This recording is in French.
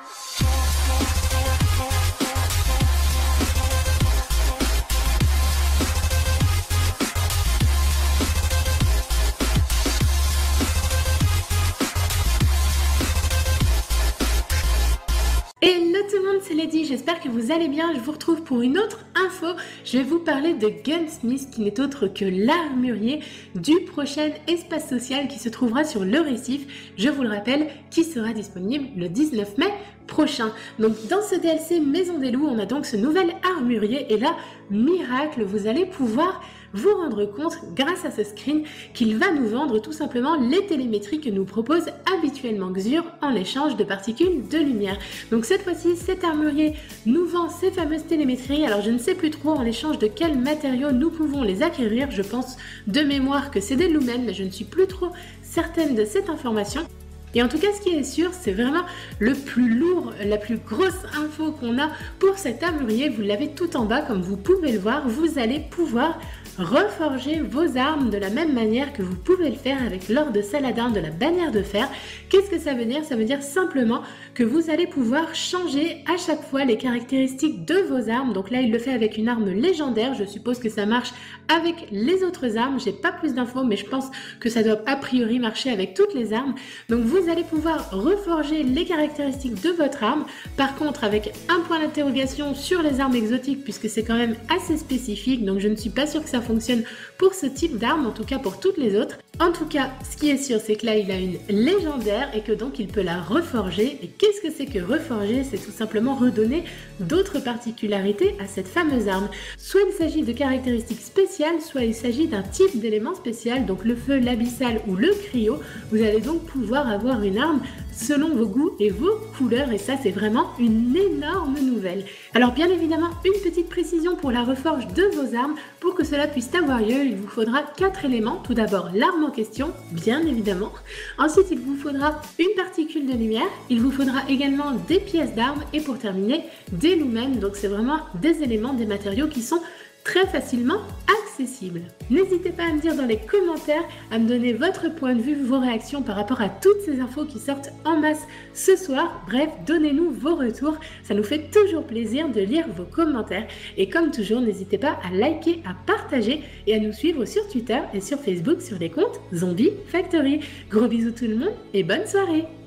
Hello tout le monde, c'est Lady, j'espère que vous allez bien. Je vous retrouve pour une autre info. Je vais vous parler de Gunsmith, qui n'est autre que l'armurier du prochain espace social qui se trouvera sur le récif, je vous le rappelle, qui sera disponible le 19 mai prochain. Donc dans ce DLC Maison des Loups, on a donc ce nouvel armurier et là, miracle, vous allez pouvoir vous rendre compte grâce à ce screen qu'il va nous vendre tout simplement les télémétries que nous propose habituellement Xur en échange de particules de lumière. Donc cette fois-ci, cet armurier nous vend ces fameuses télémétries. Alors je ne sais plus trop en échange de quels matériaux nous pouvons les acquérir. Je pense de mémoire que c'est des lumens, mais je ne suis plus trop certaine de cette information. Et en tout cas, ce qui est sûr, c'est vraiment le plus lourd, la plus grosse info qu'on a pour cet armurier. Vous l'avez tout en bas, comme vous pouvez le voir. Vous allez pouvoir reforger vos armes de la même manière que vous pouvez le faire avec l'or de Saladin de la bannière de fer. Qu'est-ce que ça veut dire? Ça veut dire simplement que vous allez pouvoir changer à chaque fois les caractéristiques de vos armes. Donc là, il le fait avec une arme légendaire. Je suppose que ça marche avec les autres armes. J'ai pas plus d'infos, mais je pense que ça doit a priori marcher avec toutes les armes. Donc vous allez pouvoir reforger les caractéristiques de votre arme. Par contre, avec un point d'interrogation sur les armes exotiques, puisque c'est quand même assez spécifique. Donc je ne suis pas sûre que ça fonctionne pour ce type d'arme, en tout cas pour toutes les autres. En tout cas, ce qui est sûr, c'est que là, il a une légendaire et que donc il peut la reforger. Et qu'est-ce que c'est que reforger? C'est tout simplement redonner d'autres particularités à cette fameuse arme. Soit il s'agit de caractéristiques spéciales, soit il s'agit d'un type d'élément spécial, donc le feu, l'abyssal ou le cryo. Vous allez donc pouvoir avoir une arme selon vos goûts et vos couleurs, et ça c'est vraiment une énorme nouvelle. Alors bien évidemment, une petite précision pour la reforge de vos armes. Pour que cela puisse avoir lieu, il vous faudra 4 éléments. Tout d'abord l'arme en question, bien évidemment. Ensuite, il vous faudra une particule de lumière. Il vous faudra également des pièces d'armes et pour terminer, des lumens. Donc c'est vraiment des éléments, des matériaux qui sont très facilement accessible. N'hésitez pas à me dire dans les commentaires, à me donner votre point de vue, vos réactions par rapport à toutes ces infos qui sortent en masse ce soir. Bref, donnez-nous vos retours, ça nous fait toujours plaisir de lire vos commentaires. Et comme toujours, n'hésitez pas à liker, à partager et à nous suivre sur Twitter et sur Facebook sur les comptes Zombie Factory. Gros bisous tout le monde et bonne soirée!